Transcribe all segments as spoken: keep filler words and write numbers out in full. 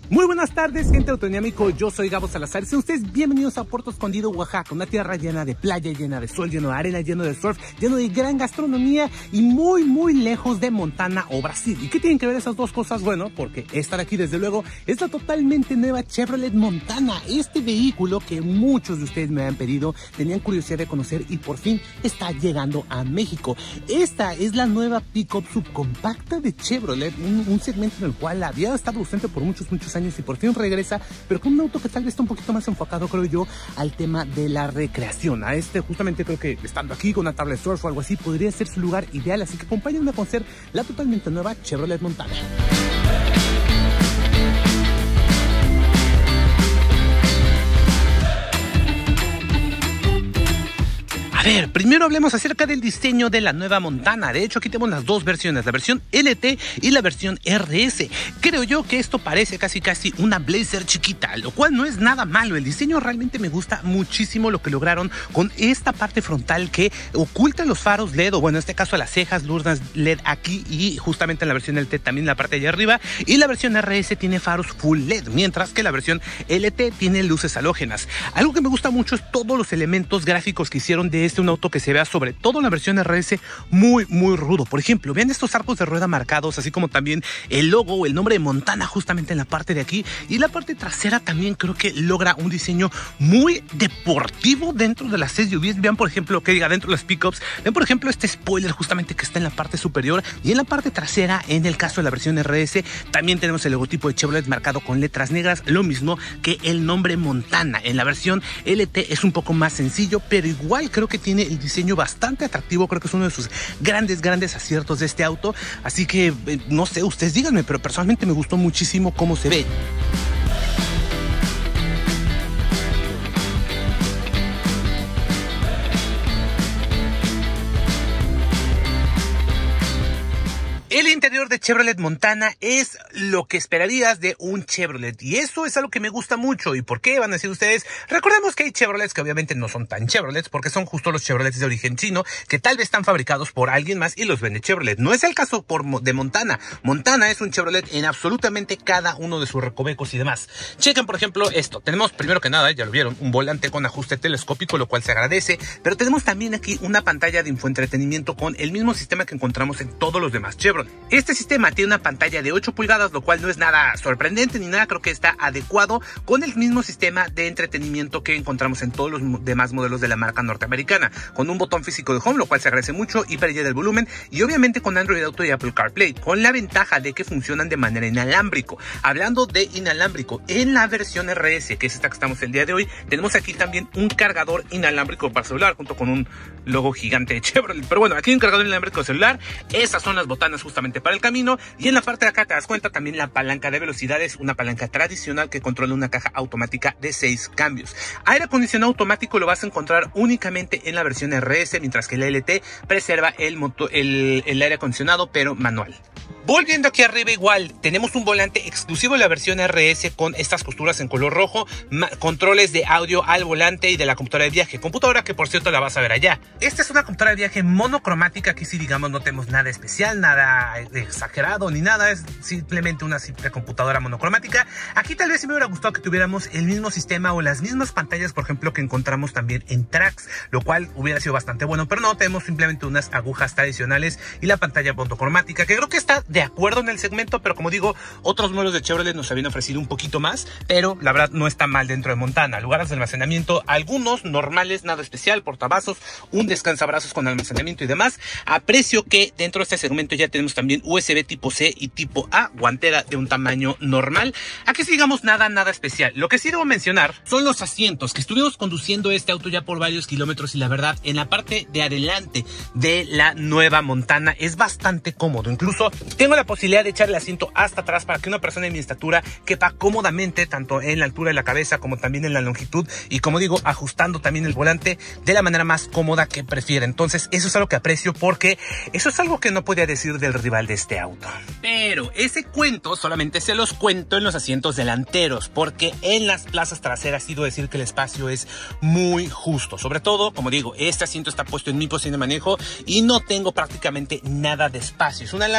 Muy buenas tardes, gente autodinámico, yo soy Gabo Salazar. Sean ustedes bienvenidos a Puerto Escondido, Oaxaca, una tierra llena de playa, llena de sol, lleno de arena, lleno de surf, lleno de gran gastronomía y muy, muy lejos de Montana o Brasil. ¿Y qué tienen que ver esas dos cosas? Bueno, porque esta de aquí, desde luego, es la totalmente nueva Chevrolet Montana. Este vehículo que muchos de ustedes me han pedido, tenían curiosidad de conocer y por fin está llegando a México. Esta es la nueva pickup subcompacta de Chevrolet, un, un segmento en el cual había estado ausente por muchos, muchos años y por fin regresa, pero con un auto que tal vez está un poquito más enfocado, creo yo, al tema de la recreación. A este, justamente, creo que estando aquí con una tabla de surf o algo así, podría ser su lugar ideal. Así que acompáñenme a conocer la totalmente nueva Chevrolet Montana. A ver, primero hablemos acerca del diseño de la nueva Montana. De hecho, aquí tenemos las dos versiones, la versión L T y la versión R S. Creo yo que esto parece casi casi una Blazer chiquita, lo cual no es nada malo. El diseño realmente me gusta muchísimo lo que lograron con esta parte frontal que oculta los faros L E D, o bueno, en este caso las cejas, luces L E D aquí, y justamente en la versión L T también la parte de allá arriba. Y la versión R S tiene faros full L E D, mientras que la versión L T tiene luces halógenas. Algo que me gusta mucho es todos los elementos gráficos que hicieron de este un auto que se vea, sobre todo en la versión R S, muy muy rudo. Por ejemplo, vean estos arcos de rueda marcados, así como también el logo o el nombre de Montana justamente en la parte de aquí, y la parte trasera también creo que logra un diseño muy deportivo dentro de las S U Vs. Vean por ejemplo que diga dentro de las pickups, ven por ejemplo este spoiler justamente que está en la parte superior, y en la parte trasera, en el caso de la versión R S, también tenemos el logotipo de Chevrolet marcado con letras negras, lo mismo que el nombre Montana. En la versión L T es un poco más sencillo, pero igual creo que tiene el diseño bastante atractivo. Creo que es uno de sus grandes, grandes aciertos de este auto. Así que, eh, no sé, ustedes díganme, pero personalmente me gustó muchísimo cómo se ve. El interior de Chevrolet Montana es lo que esperarías de un Chevrolet, y eso es algo que me gusta mucho. ¿Y por qué? Van a decir ustedes. Recordemos que hay Chevrolets que obviamente no son tan Chevrolets, porque son justo los Chevrolets de origen chino, que tal vez están fabricados por alguien más y los vende Chevrolet. No es el caso por, de Montana. Montana es un Chevrolet en absolutamente cada uno de sus recovecos y demás. Chequen por ejemplo esto. Tenemos primero que nada, ya lo vieron, un volante con ajuste telescópico, lo cual se agradece, pero tenemos también aquí una pantalla de infoentretenimiento con el mismo sistema que encontramos en todos los demás Chevrolet. Este sistema tiene una pantalla de ocho pulgadas, lo cual no es nada sorprendente ni nada, creo que está adecuado con el mismo sistema de entretenimiento que encontramos en todos los demás modelos de la marca norteamericana, con un botón físico de home, lo cual se agradece mucho, y pérdida del volumen, y obviamente con Android Auto y Apple CarPlay, con la ventaja de que funcionan de manera inalámbrico. Hablando de inalámbrico, en la versión R S, que es esta que estamos el día de hoy, tenemos aquí también un cargador inalámbrico para celular, junto con un logo gigante de Chevrolet. Pero bueno, aquí hay un cargador inalámbrico de celular, esas son las botanas justamente para el camino, y en la parte de acá te das cuenta también la palanca de velocidades, una palanca tradicional que controla una caja automática de seis cambios. Aire acondicionado automático lo vas a encontrar únicamente en la versión R S, mientras que la L T preserva el, motor, el, el aire acondicionado pero manual. Volviendo aquí arriba, igual tenemos un volante exclusivo de la versión R S con estas costuras en color rojo, controles de audio al volante y de la computadora de viaje, computadora que por cierto la vas a ver allá. Esta es una computadora de viaje monocromática. Aquí sí, digamos, no tenemos nada especial, nada exagerado ni nada, es simplemente una simple computadora monocromática. Aquí tal vez sí me hubiera gustado que tuviéramos el mismo sistema o las mismas pantallas, por ejemplo, que encontramos también en Trax, lo cual hubiera sido bastante bueno, pero no, tenemos simplemente unas agujas tradicionales y la pantalla monocromática, que creo que está de acuerdo en el segmento, pero como digo, otros modelos de Chevrolet nos habían ofrecido un poquito más, pero la verdad no está mal dentro de Montana. Lugares de almacenamiento, algunos normales, nada especial, portavasos, un descansabrazos con almacenamiento y demás. Aprecio que dentro de este segmento ya tenemos también U S B tipo C y tipo A, guantera de un tamaño normal. Aquí sí, digamos, nada, nada especial. Lo que sí debo mencionar son los asientos, que estuvimos conduciendo este auto ya por varios kilómetros, y la verdad, en la parte de adelante de la nueva Montana es bastante cómodo. Incluso tengo la posibilidad de echar el asiento hasta atrás para que una persona de mi estatura quepa cómodamente, tanto en la altura de la cabeza como también en la longitud, y como digo, ajustando también el volante de la manera más cómoda que prefiera. Entonces eso es algo que aprecio, porque eso es algo que no podía decir del rival de este auto. Pero ese cuento solamente se los cuento en los asientos delanteros, porque en las plazas traseras sí debo decir que el espacio es muy justo. Sobre todo, como digo, este asiento está puesto en mi posición de manejo y no tengo prácticamente nada de espacio. Es una lástima.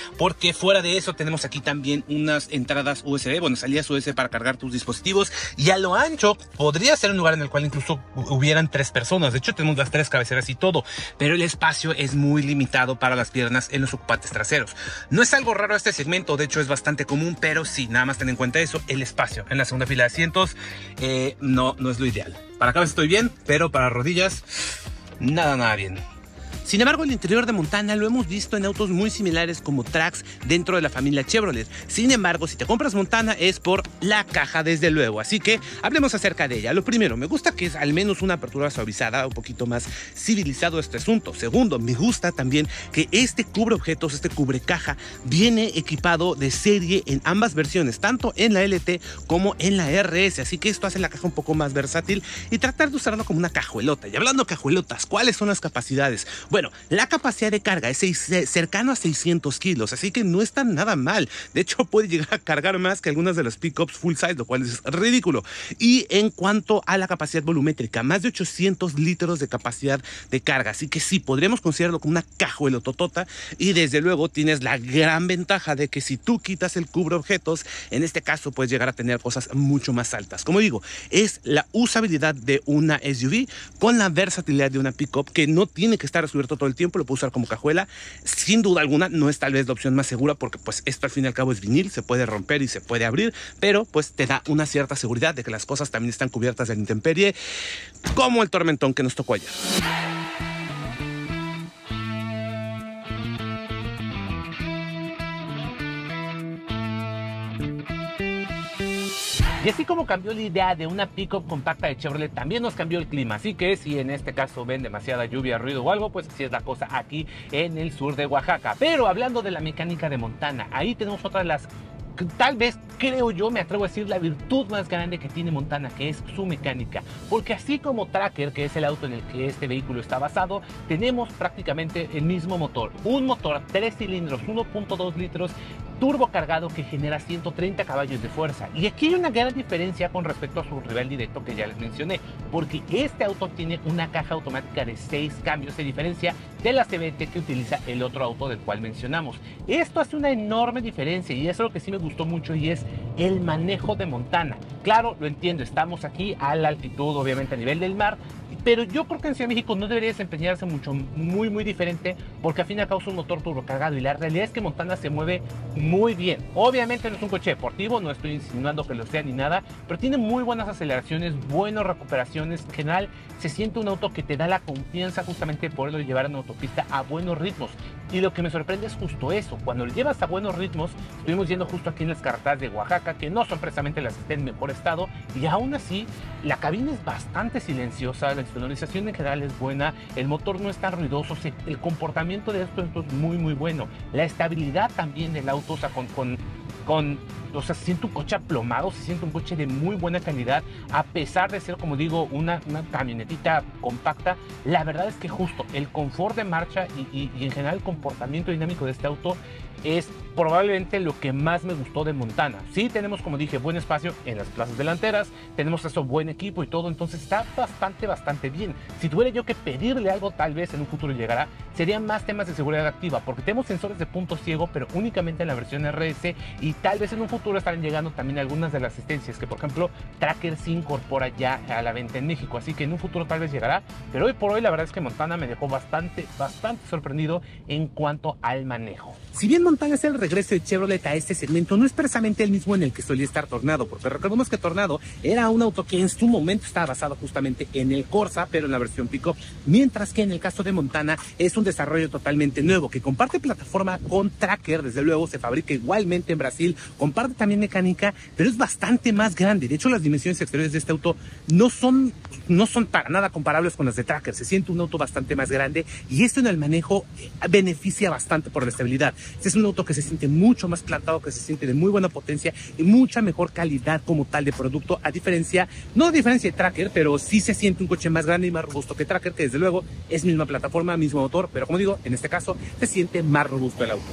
porque fuera de eso tenemos aquí también unas entradas U S B, bueno, salidas U S B para cargar tus dispositivos, y a lo ancho podría ser un lugar en el cual incluso hubieran tres personas. De hecho tenemos las tres cabeceras y todo, pero el espacio es muy limitado para las piernas en los ocupantes traseros. No es algo raro este segmento, de hecho es bastante común, pero sí, nada más ten en cuenta eso, el espacio en la segunda fila de asientos eh, no, no es lo ideal. Para acá estoy bien, pero para rodillas nada, nada bien. Sin embargo, el interior de Montana lo hemos visto en autos muy similares como Trax dentro de la familia Chevrolet. Sin embargo, si te compras Montana es por la caja, desde luego. Así que hablemos acerca de ella. Lo primero, me gusta que es al menos una apertura suavizada, un poquito más civilizado este asunto. Segundo, me gusta también que este cubre objetos, este cubre caja, viene equipado de serie en ambas versiones, tanto en la L T como en la R S. Así que esto hace la caja un poco más versátil y tratar de usarlo como una cajuelota. Y hablando de cajuelotas, ¿cuáles son las capacidades? Bueno, la capacidad de carga es seis, cercano a seiscientos kilos, así que no está nada mal. De hecho, puede llegar a cargar más que algunas de las pickups full size, lo cual es ridículo. Y en cuanto a la capacidad volumétrica, más de ochocientos litros de capacidad de carga, así que sí, podríamos considerarlo como una cajuelototota. Y desde luego tienes la gran ventaja de que si tú quitas el cubre objetos, en este caso puedes llegar a tener cosas mucho más altas. Como digo, es la usabilidad de una S U V con la versatilidad de una pickup que no tiene que estar cubierto todo el tiempo, lo puedo usar como cajuela. Sin duda alguna no es tal vez la opción más segura, porque pues esto al fin y al cabo es vinil, se puede romper y se puede abrir, pero pues te da una cierta seguridad de que las cosas también están cubiertas de la intemperie, como el tormentón que nos tocó ayer. Y así como cambió la idea de una pickup compacta de Chevrolet, también nos cambió el clima. Así que si en este caso ven demasiada lluvia, ruido o algo, pues así es la cosa aquí en el sur de Oaxaca. Pero hablando de la mecánica de Montana, ahí tenemos otra de las, tal vez, creo yo, me atrevo a decir, la virtud más grande que tiene Montana, que es su mecánica. Porque así como Tracker, que es el auto en el que este vehículo está basado, tenemos prácticamente el mismo motor. Un motor tres cilindros, uno punto dos litros, turbo cargado, que genera ciento treinta caballos de fuerza. Y aquí hay una gran diferencia con respecto a su rival directo que ya les mencioné, porque este auto tiene una caja automática de seis cambios, de diferencia de la C V T que utiliza el otro auto del cual mencionamos. Esto hace una enorme diferencia y eso es lo que sí me gustó mucho, y es el manejo de Montana. Claro, lo entiendo, estamos aquí a la altitud, obviamente a nivel del mar, pero yo creo que en Ciudad de México no debería desempeñarse mucho, muy muy diferente, porque al fin y al cabo es un motor turbocargado y la realidad es que Montana se mueve muy bien. Obviamente no es un coche deportivo, no estoy insinuando que lo sea ni nada, pero tiene muy buenas aceleraciones, buenas recuperaciones. En general se siente un auto que te da la confianza justamente de poderlo llevar en autopista a buenos ritmos. Y lo que me sorprende es justo eso, cuando lo llevas a buenos ritmos. Estuvimos yendo justo aquí en las carreteras de Oaxaca, que no son precisamente las que estén en mejor estado, y aún así la cabina es bastante silenciosa, la sonorización en general es buena, el motor no es tan ruidoso, el comportamiento de esto es muy muy bueno, la estabilidad también del auto, o sea, con, con, con o sea, se siente un coche aplomado, se siente un coche de muy buena calidad, a pesar de ser, como digo, una, una camionetita compacta. La verdad es que justo el confort de marcha y, y, y en general el comportamiento dinámico de este auto es probablemente lo que más me gustó de Montana. Sí tenemos, como dije, buen espacio en las plazas delanteras, tenemos eso, buen equipo y todo, entonces está bastante, bastante bien. Si tuviera yo que pedirle algo, tal vez en un futuro llegará, serían más temas de seguridad activa, porque tenemos sensores de punto ciego, pero únicamente en la versión R S, y tal vez en un futuro estarán llegando también algunas de las asistencias que, por ejemplo, Tracker sí incorpora ya a la venta en México, así que en un futuro tal vez llegará, pero hoy por hoy la verdad es que Montana me dejó bastante, bastante sorprendido en cuanto al manejo. Si bien Montana es el regreso de Chevrolet a este segmento, no es precisamente el mismo en el que solía estar Tornado, porque recordemos que Tornado era un auto que en su momento estaba basado justamente en el Corsa, pero en la versión pickup, mientras que en el caso de Montana es un desarrollo totalmente nuevo, que comparte plataforma con Tracker, desde luego se fabrica igualmente en Brasil, comparte también mecánica, pero es bastante más grande. De hecho, las dimensiones exteriores de este auto no son, no son para nada comparables con las de Tracker, se siente un auto bastante más grande, y esto en el manejo beneficia bastante por la estabilidad. Este es un auto que se siente mucho más plantado, que se siente de muy buena potencia y mucha mejor calidad como tal de producto, a diferencia, no a diferencia de Tracker, pero sí se siente un coche más grande y más robusto que Tracker, que desde luego es misma plataforma, mismo motor, pero como digo, en este caso se siente más robusto el auto.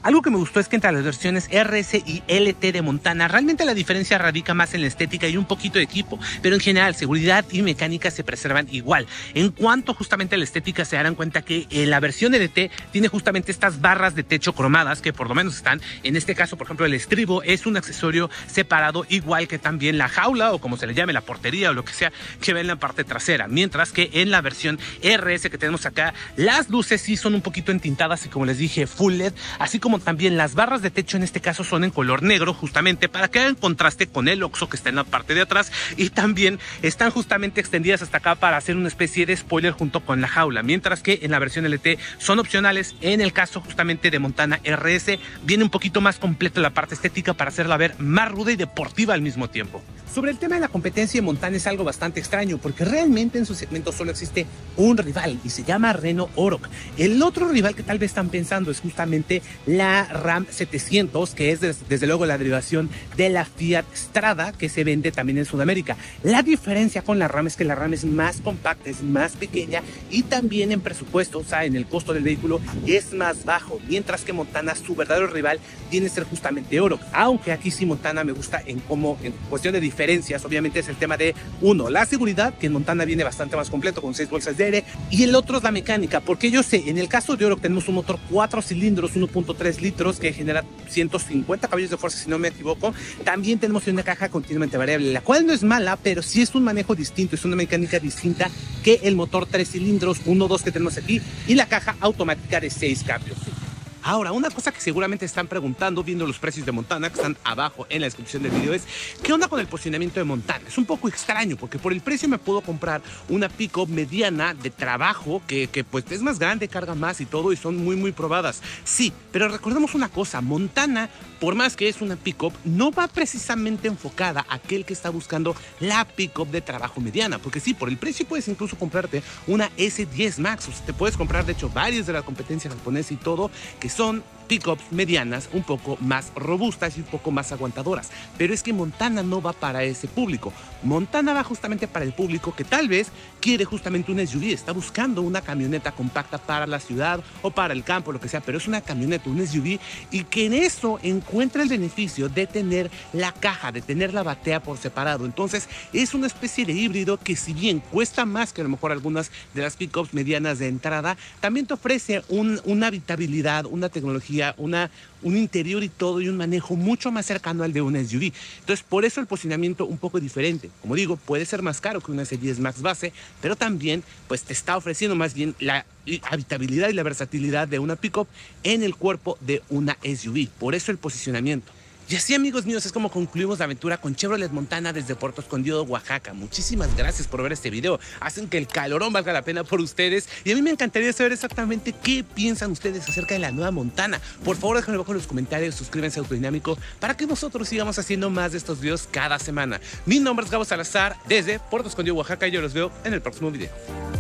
Algo que me gustó es que entre las versiones R S y L T de Montana, realmente la diferencia radica más en la estética y un poquito de equipo, pero en general seguridad y mecánica se preservan igual. En cuanto justamente a la estética, se darán cuenta que en la versión L T tiene justamente estas barras de techo cromadas, que por lo menos están, en este caso por ejemplo el estribo es un accesorio separado, igual que también la jaula o como se le llame, la portería o lo que sea que ve en la parte trasera, mientras que en la versión R S que tenemos acá, las luces sí son un poquito entintadas y como les dije full L E D, así como también las barras de techo en este caso son en color negro, justamente para que hagan contraste con el oxo que está en la parte de atrás, y también están justamente extendidas hasta acá para hacer una especie de spoiler junto con la jaula, mientras que en la versión L T son opcionales. En el caso justamente de Montana R S viene un poquito más completa la parte estética para hacerla ver más ruda y deportiva al mismo tiempo. Sobre el tema de la competencia, Montana es algo bastante extraño porque realmente en su segmento solo existe un rival y se llama Renault Oroch. El otro rival que tal vez están pensando es justamente la Ram setecientos, que es des, desde luego la derivación de la Fiat Strada, que se vende también en Sudamérica. La diferencia con la Ram es que la Ram es más compacta, es más pequeña y también en presupuesto, o sea, en el costo del vehículo es más bajo, mientras que Montana, su verdadero rival, viene a ser justamente Oroch. Aunque aquí sí Montana me gusta en cómo, en cuestión de diferencias, obviamente es el tema de, uno, la seguridad, que en Montana viene bastante más completo con seis bolsas de aire, y el otro es la mecánica, porque yo sé, en el caso de Oroch tenemos un motor cuatro cilindros, uno punto tres litros, que genera ciento cincuenta caballos de fuerza, si no me equivoco. También tenemos una caja continuamente variable, la cual no es mala, pero sí es un manejo distinto, es una mecánica distinta que el motor tres cilindros, uno dos que tenemos aquí, y la caja automática de seis cambios. Ahora, una cosa que seguramente están preguntando viendo los precios de Montana, que están abajo en la descripción del video, es ¿qué onda con el posicionamiento de Montana? Es un poco extraño porque por el precio me puedo comprar una pick-up mediana de trabajo que, que pues es más grande, carga más y todo, y son muy muy probadas. Sí, pero recordemos una cosa, Montana, por más que es una pick-up, no va precisamente enfocada a aquel que está buscando la pick-up de trabajo mediana, porque sí, por el precio puedes incluso comprarte una S diez Max, o sea, te puedes comprar de hecho varias de la competencia japonesa y todo, que son pickups medianas un poco más robustas y un poco más aguantadoras, pero es que Montana no va para ese público. Montana va justamente para el público que tal vez quiere justamente un S U V, está buscando una camioneta compacta para la ciudad o para el campo, lo que sea, pero es una camioneta, un S U V, y que en eso encuentra el beneficio de tener la caja, de tener la batea por separado. Entonces es una especie de híbrido que, si bien cuesta más que a lo mejor algunas de las pickups medianas de entrada, también te ofrece un, una habitabilidad, una tecnología, una, un interior y todo, y un manejo mucho más cercano al de un S U V. Entonces, por eso el posicionamiento un poco diferente. Como digo, puede ser más caro que una S diez Max base, pero también pues te está ofreciendo más bien la habitabilidad y la versatilidad de una pickup en el cuerpo de una S U V. Por eso el posicionamiento. Y así, amigos míos, es como concluimos la aventura con Chevrolet Montana desde Puerto Escondido, Oaxaca. Muchísimas gracias por ver este video. Hacen que el calorón valga la pena por ustedes. Y a mí me encantaría saber exactamente qué piensan ustedes acerca de la nueva Montana. Por favor, déjenme abajo en los comentarios, suscríbanse a Autodinámico para que nosotros sigamos haciendo más de estos videos cada semana. Mi nombre es Gabo Salazar desde Puerto Escondido, Oaxaca, y yo los veo en el próximo video.